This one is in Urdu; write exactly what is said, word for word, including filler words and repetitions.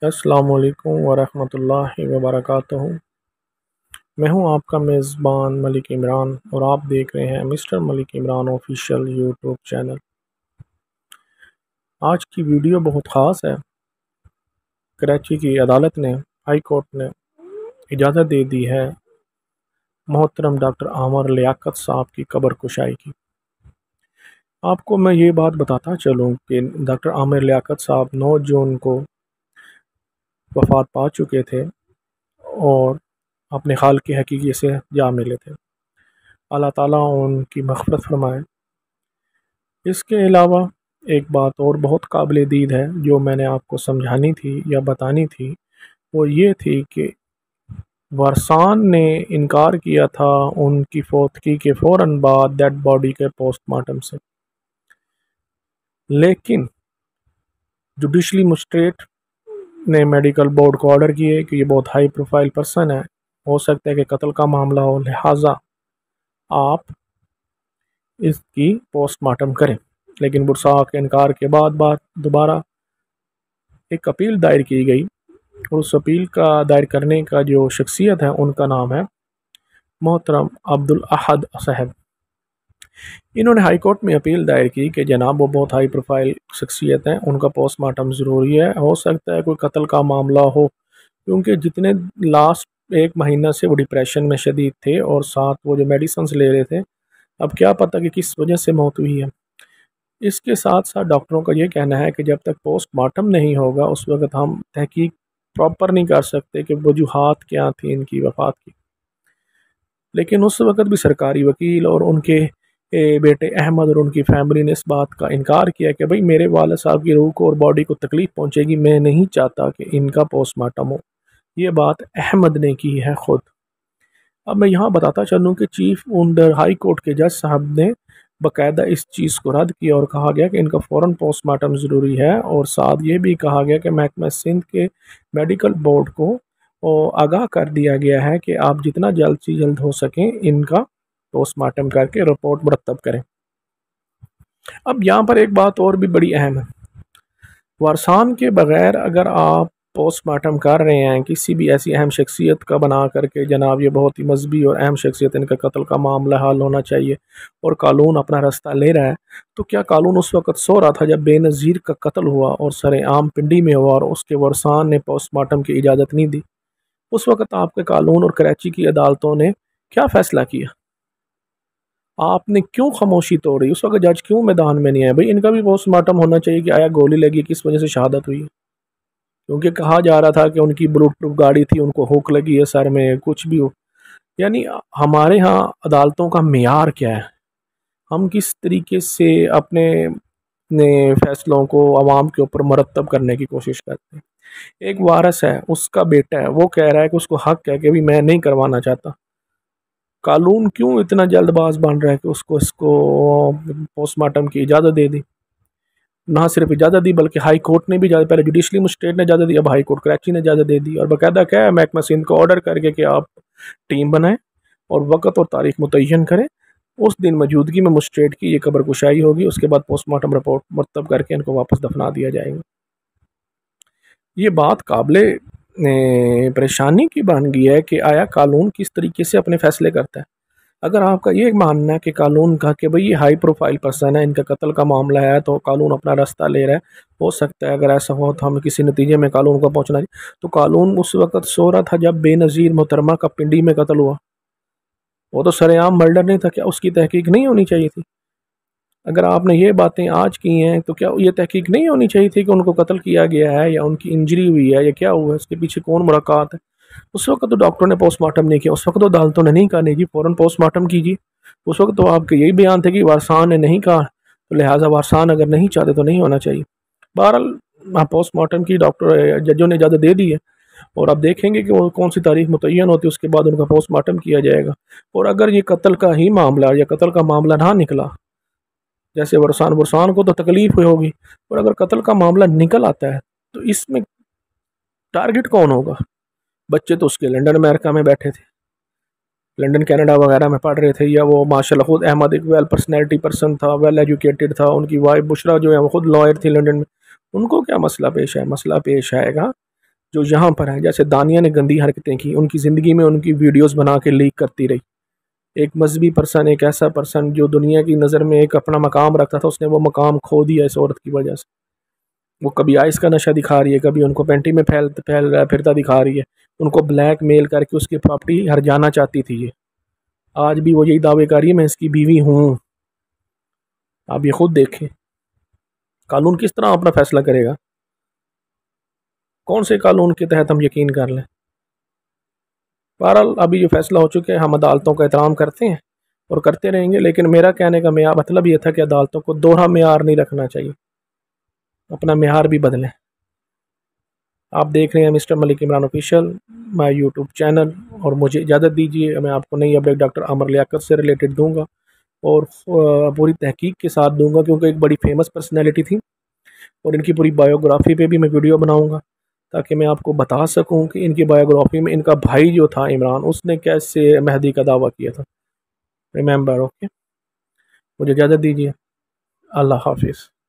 السلام علیکم ورحمۃ اللہ وبرکاتہ۔ میں ہوں آپ کا میزبان ملک عمران اور آپ دیکھ رہے ہیں mister Malik Imran official YouTube channel. آج کی ویڈیو بہت خاص ہے۔ کراچی کی عدالت نے ہائی کورٹ نے اجازت دے دی ہے محترم ڈاکٹر عامر لیاقت صاحب کی قبر کشائی کی۔ آپ کو میں یہ بات بتاتا چلوں کہ ڈاکٹر عامر لیاقت صاحب نو جون کو وفات پا چکے تھے اور اپنے خالق کی حقیقی سے جا ملے تھے۔ اللہ تعالیٰ ان کی مغفرت فرمائے۔ اس کے علاوہ ایک بات اور بہت قابل دید ہے جو میں نے آپ کو سمجھانی تھی یا بتانی تھی، وہ یہ تھی کہ ورثان نے انکار کیا تھا ان کی فوتگی کے فوراً بعد ڈیڈ باڈی کے پوسٹ مارٹم سے، لیکن جوڈیشلی مجسٹریٹ نے میڈیکل بورڈ کو آرڈر کیے کہ یہ بہت ہائی پروفائل پرسن ہے، ہو سکتا ہے کہ قتل کا معاملہ ہو، لہٰذا آپ اس کی پوسٹ مارٹم کریں۔ لیکن برسا کے انکار کے بعد بعد دوبارہ ایک اپیل دائر کی گئی اور اس اپیل کا دائر کرنے کا جو شخصیت ہے ان کا نام ہے محترم عبدالاحد صاحب۔ انہوں نے ہائی کورٹ میں اپیل دائر کی کہ جناب وہ بہت ہائی پروفائل شخصیت ہیں، ان کا پوسٹ مارٹم ضروری ہے، ہو سکتا ہے کوئی قتل کا معاملہ ہو، کیونکہ جتنے لاسٹ ایک مہینہ سے وہ ڈپریشن میں شدید تھے اور ساتھ وہ جو میڈیسنز لے رہے تھے، اب کیا پتہ کہ کس وجہ سے موت ہوئی ہے۔ اس کے ساتھ ساتھ ڈاکٹروں کا یہ کہنا ہے کہ جب تک پوسٹ مارٹم نہیں ہوگا اس وقت ہم تحقیق پراپر نہیں کر سکتے کہ وجوہات کیا تھیں ان کی وفات کی۔ لیکن اس وقت بھی سرکاری وکیل اور ان کے بیٹے احمد اور ان کی فیملی نے اس بات کا انکار کیا کہ بھئی میرے والد صاحب کی روح کو اور باڈی کو تکلیف پہنچے گی، میں نہیں چاہتا کہ ان کا پوسٹ مارٹم ہو۔ یہ بات احمد نے کی ہے خود۔ اب میں یہاں بتاتا چلوں کہ چیف انڈر ہائی کورٹ کے جج صاحب نے باقاعدہ اس چیز کو رد کیا اور کہا گیا کہ ان کا فوراً پوسٹ مارٹم ضروری ہے، اور ساتھ یہ بھی کہا گیا کہ محکمہ سندھ کے میڈیکل بورڈ کو آگاہ کر دیا گیا ہے کہ آپ جتنا جلد سے جلد ہو سکیں ان کا پوسٹ مارٹم کر کے رپورٹ مرتب کریں۔ اب یہاں پر ایک بات اور بھی بڑی اہم ہے، ورثان کے بغیر اگر آپ پوسٹ مارٹم کر رہے ہیں کسی بھی ایسی اہم شخصیت کا بنا کر کے جناب یہ بہت ہی مذہبی اور اہم شخصیت، ان کا قتل کا معاملہ حل ہونا چاہیے اور قانون اپنا راستہ لے رہا ہے، تو کیا قانون اس وقت سو رہا تھا جب بے نظیر کا قتل ہوا اور سر عام پنڈی میں ہوا اور اس کے ورثان نے پوسٹ مارٹم کی اجازت نہیں دی؟ اس وقت آپ کے قانون اور کراچی کی عدالتوں نے کیا فیصلہ کیا؟ آپ نے کیوں خاموشی توڑی؟ اس وقت جج کیوں میدان میں نہیں آئے؟ بھئی ان کا بھی پوسٹ مارٹم ہونا چاہیے کہ آیا گولی لگی، کس وجہ سے شہادت ہوئی ہے، کیونکہ کہا جا رہا تھا کہ ان کی بلوٹ پروف گاڑی تھی، ان کو ہوک لگی ہے سر میں، کچھ بھی ہو۔ یعنی ہمارے ہاں عدالتوں کا معیار کیا ہے؟ ہم کس طریقے سے اپنے فیصلوں کو عوام کے اوپر مرتب کرنے کی کوشش کرتے ہیں؟ ایک وارث ہے، اس کا بیٹا ہے، وہ کہہ رہا ہے کہ اس کو حق ہے کہ بھی میں نہیں کروانا چاہتا، قانون کیوں اتنا جلد باز بن رہا ہے کہ اس کو اس کو پوسٹ مارٹم کی اجازت دے دی؟ نہ صرف اجازت دی بلکہ ہائی کورٹ نے بھی اجازت، پہلے جوڈیشلی مجسٹریٹ نے اجازت دی، اب ہائی کورٹ کراچی نے اجازت دے دی، اور باقاعدہ کیا ہے محکمہ سندھ کو آرڈر کر کے کہ آپ ٹیم بنائیں اور وقت اور تاریخ متعین کریں، اس دن موجودگی میں مجسٹریٹ کی یہ قبر کشائی ہوگی، اس کے بعد پوسٹ مارٹم رپورٹ مرتب کر کے ان کو واپس دفنا دیا جائے گا۔ یہ بات قابل پریشانی کی بن گئی ہے کہ آیا قانون کس طریقے سے اپنے فیصلے کرتا ہے؟ اگر آپ کا یہ ماننا ہے کہ قانون کا کہ بھئی یہ ہائی پروفائل پرسن ہے، ان کا قتل کا معاملہ ہے تو قانون اپنا راستہ لے رہا ہے، ہو سکتا ہے اگر ایسا ہو تو ہمیں کسی نتیجے میں قانون کو پہنچنا چاہیے، تو قانون اس وقت سو رہا تھا جب بے نظیر محترمہ کا پنڈی میں قتل ہوا، وہ تو سر عام مرڈر نہیں تھا، کیا اس کی تحقیق نہیں ہونی چاہیے تھی؟ اگر آپ نے یہ باتیں آج کی ہیں تو کیا یہ تحقیق نہیں ہونی چاہیے تھی کہ ان کو قتل کیا گیا ہے یا ان کی انجری ہوئی ہے یا کیا ہوا ہے، اس کے پیچھے کون مراکات ہے؟ اس وقت تو ڈاکٹر نے پوسٹ مارٹم نہیں کیا، اس وقت تو عدالتوں نے نہیں کہا نہیں جی فوراً پوسٹ مارٹم کیجیے، اس وقت تو آپ کے یہی بیان تھے کہ وارثان نے نہیں کہا، تو لہٰذا وارثان اگر نہیں چاہتے تو نہیں ہونا چاہیے۔ بہرحال پوسٹ مارٹم کی ڈاکٹر ججوں نے اجازت دے دی ہے، اور اب دیکھیں گے کہ وہ کون سی تاریخ متعین ہوتی ہے، اس کے بعد ان کا پوسٹ مارٹم کیا جائے گا، اور اگر یہ قتل کا ہی معاملہ یا قتل کا معاملہ نہ نکلا، جیسے ورثان ورثان کو تو تکلیف ہوئی ہوگی، اور اگر قتل کا معاملہ نکل آتا ہے تو اس میں ٹارگٹ کون ہوگا؟ بچے تو اس کے لنڈن امریکہ میں بیٹھے تھے، لنڈن کینیڈا وغیرہ میں پڑھ رہے تھے، یا وہ ماشاء اللہ خود احمد ایک ویل پرسنالٹی پرسن تھا، ویل ایجوکیٹڈ تھا، ان کی وائف بشرا جو ہے وہ خود لائر تھی لنڈن میں، ان کو کیا مسئلہ پیش ہے؟ مسئلہ پیش آئے گا جو یہاں پر ہیں، جیسے دانیہ نے گندی حرکتیں کی، ان کی زندگی میں ان کی ویڈیوز بنا کے لیک کرتی رہی. ایک مذہبی پرسن، ایک ایسا پرسن جو دنیا کی نظر میں ایک اپنا مقام رکھتا تھا، اس نے وہ مقام کھو دیا اس عورت کی وجہ سے. وہ کبھی آئس کا نشہ دکھا رہی ہے، کبھی ان کو پینٹی میں پھیل پھیل رہا پھرتا دکھا رہی ہے، ان کو بلیک میل کر کے اس کی پراپرٹی ہر جانا چاہتی تھی. یہ آج بھی وہ یہی دعوے کر رہی ہے میں اس کی بیوی ہوں. آپ یہ خود دیکھیں قانون کس طرح اپنا فیصلہ کرے گا، کون سے قانون کے تحت ہم یقین کر لیں. بہرحال ابھی جو فیصلہ ہو چکے ہیں، ہم عدالتوں کا احترام کرتے ہیں اور کرتے رہیں گے، لیکن میرا کہنے کا معیار مطلب یہ تھا کہ عدالتوں کو دوہرا معیار نہیں رکھنا چاہیے، اپنا معیار بھی بدلیں. آپ دیکھ رہے ہیں mister Malik Imran official my YouTube channel, اور مجھے اجازت دیجیے میں آپ کو نئی اپڈیٹ ڈاکٹر عامر لیاقت سے ریلیٹڈ دوں گا، اور پوری تحقیق کے ساتھ دوں گا، کیونکہ ایک بڑی فیمس پرسنالٹی تھی، اور ان کی پوری بایوگرافی پہ بھی میں ویڈیو بناؤں گا تاکہ میں آپ کو بتا سکوں کہ ان کی بایوگرافی میں ان کا بھائی جو تھا عمران، اس نے کیسے مہدی کا دعویٰ کیا تھا. ریممبر. اوکے، مجھے اجازت دیجیے. اللہ حافظ.